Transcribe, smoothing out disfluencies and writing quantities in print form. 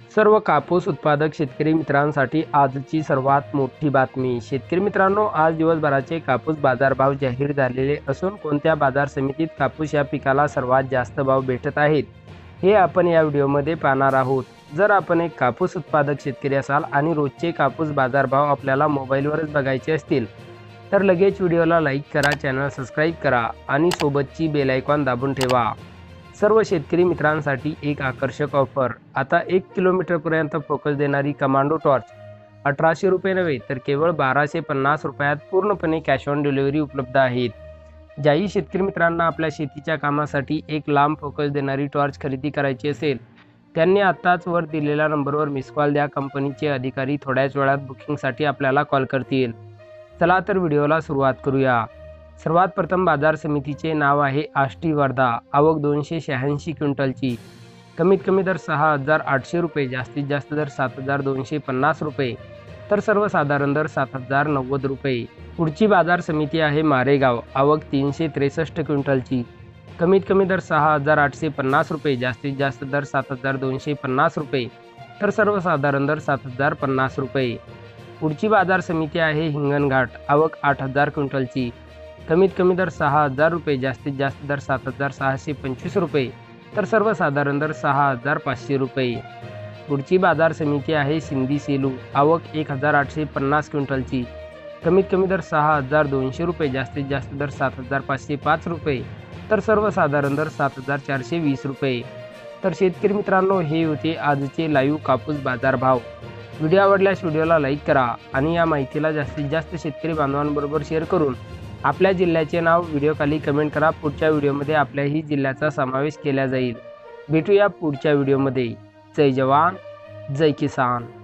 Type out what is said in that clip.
सर्व कापूस उत्पादक शेतकरी मित्रांसाठी आजची सर्वात मोठी बातमी। शेतकरी मित्रांनो, आज दिवसभराचे कापूस बाजारभाव जाहीर झालेले असून कोणत्या बाजार समितीत कापूस या पिकाला सर्वात जास्त भाव भेटत आहेत हे आपण या व्हिडिओमध्ये पाहणार आहोत। जर आपण एक कापूस उत्पादक शेतकरी असाल आणि रोजचे कापूस बाजारभाव आपल्याला मोबाईलवरच बघायचे असतील तर लगेच व्हिडिओला लाईक करा, चॅनल सबस्क्राईब करा आणि सोबतची बेल आयकॉन दाबून ठेवा। सर्व शेतकरी मित्रांसाठी एक आकर्षक ऑफर। आता 1 किलोमीटरपर्यंत फोकस देणारी कमांडो टॉर्च 1800 रुपये नव्हे तर केवळ 1250 रुपयात पूर्णपणे कॅश ऑन डिलिव्हरी उपलब्ध आहेत। ज्याही शेतकरी मित्रांना आपल्या शेतीच्या कामासाठी एक लांब फोकस देणारी टॉर्च खरेदी करायची असेल त्यांनी आत्ताच वर दिलेल्या नंबरवर मिस कॉल द्या। कंपनीचे अधिकारी थोड्याच वेळात बुकिंगसाठी आपल्याला कॉल करतील। चला तर व्हिडिओला सुरुवात करूया। सर्वात प्रथम बाजार समितीचे नाव आहे आष्टी वर्धा। आवक 286 क्विंटलची। कमीत कमी दर 6800 रुपये, जास्तीत जास्त दर 7250 रुपये, तर सर्वसाधारण दर 7090 रुपये। पुढची बाजार समिती आहे मारेगाव। आवक 363 क्विंटलची। कमीत कमी दर 6850 रुपये, जास्तीत जास्त दर 7250 रुपये, तर सर्वसाधारण दर 7050 रुपये। पुढची बाजार समिती आहे हिंगणघाट। आवक 8000 क्विंटलची। कमीत कमी दर 6000 रुपये, जास्तीत जास्त दर 7625 रुपये, तर सर्वसाधारण दर 6500 रुपये। पुढची बाजार समिती आहे सिंदी सेलू। आवक 1850 क्विंटलची। कमीत कमी दर 6200 रुपये, जास्तीत जास्त दर 7505 रुपये, तर सर्वसाधारण दर 7420 रुपये। तर शेतकरी मित्रांनो, हे होते आजचे लाईव्ह कापूस बाजारभाव। व्हिडिओ आवडल्यास व्हिडिओला लाईक करा आणि या माहितीला जास्तीत जास्त शेतकरी बांधवांबरोबर शेअर करून आपल्या जिल्ह्याचे नाव व्हिडिओखाली कमेंट करा। पुढच्या व्हिडिओमध्ये आपल्याही जिल्ह्याचा समावेश केला जाईल। भेटूया पुढच्या व्हिडिओमध्ये। जय जवान, जय किसान।